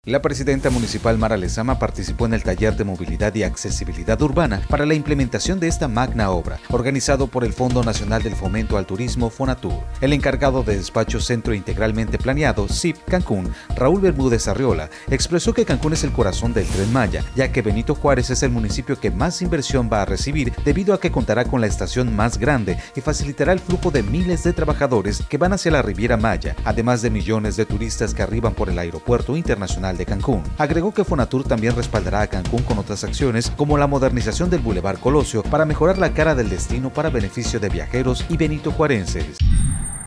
La presidenta municipal Mara Lezama participó en el taller de movilidad y accesibilidad urbana para la implementación de esta magna obra, organizado por el Fondo Nacional del Fomento al Turismo Fonatur. El encargado de despacho Centro Integralmente Planeado, CIP Cancún, Raúl Bermúdez Arriola, expresó que Cancún es el corazón del Tren Maya, ya que Benito Juárez es el municipio que más inversión va a recibir debido a que contará con la estación más grande y facilitará el flujo de miles de trabajadores que van hacia la Riviera Maya, además de millones de turistas que arriban por el Aeropuerto Internacional de Cancún. Agregó que Fonatur también respaldará a Cancún con otras acciones como la modernización del Boulevard Colosio para mejorar la cara del destino para beneficio de viajeros y benitojuarenses.